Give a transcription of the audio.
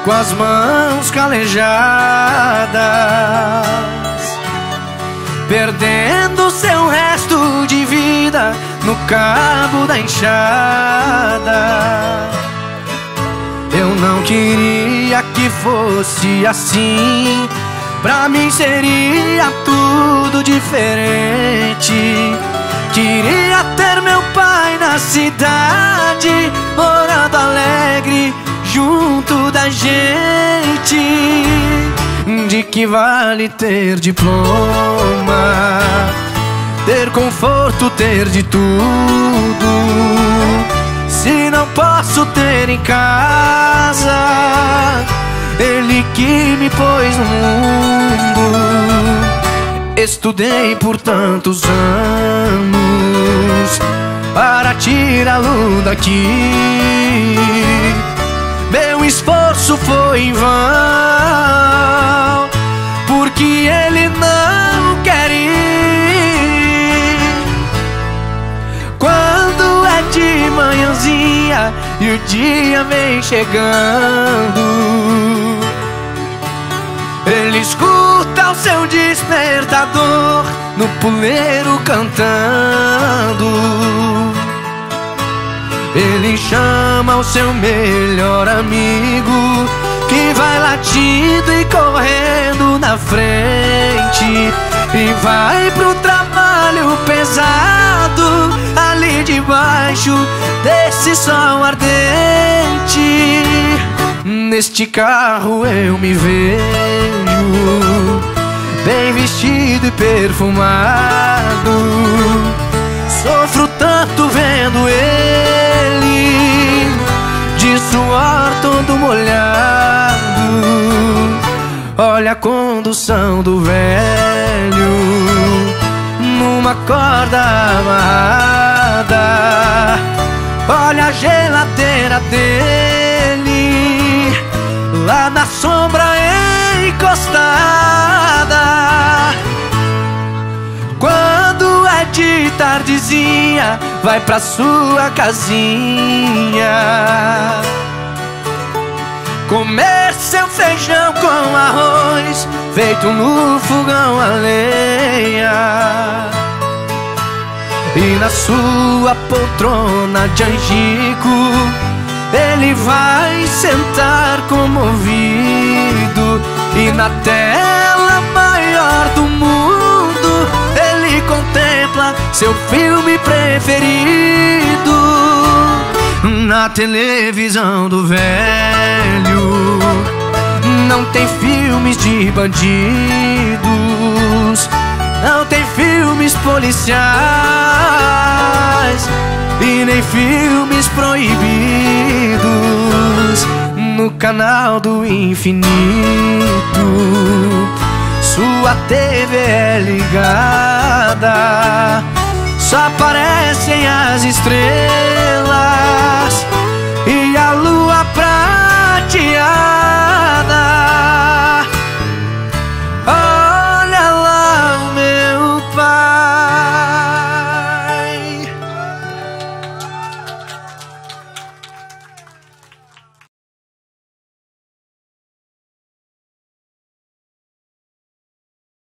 com as mãos calejadas, perdendo seu resto de vida no cabo da enxada. Eu não queria que fosse assim, pra mim seria tudo diferente. Queria ter meu pai na cidade, morando alegre junto da gente. De que vale ter diploma, ter conforto, ter de tudo, se não posso ter em casa ele que me pôs no mundo. Estudei por tantos anos para tirá-lo daqui. Meu esforço foi em vão, porque ele não quer ir. Quando é de manhãzinha e o dia vem chegando, ele escuta o seu despertador no puleiro cantando. Ele chama o seu melhor amigo, que vai latindo e correndo na frente, e vai pro trabalho pesado ali debaixo desse sol ardente. Neste carro eu me vejo bem vestido e perfumado. Sofro tanto vendo ele de suor todo molhado. Olha a condução do velho numa corda amarrada. Olha a geladeira dele lá na sombra encostada. Quando é de tardezinha, vai pra sua casinha comer seu feijão com arroz feito no fogão a lenha. E na sua poltrona de angico ele vai sentar comovido, e na tela maior do mundo ele contempla seu filme preferido. Na televisão do velho não tem filmes de bandidos, não tem filmes policiais e nem filmes proibidos. No canal do infinito sua TV é ligada, só aparecem as estrelas e a lua prateada.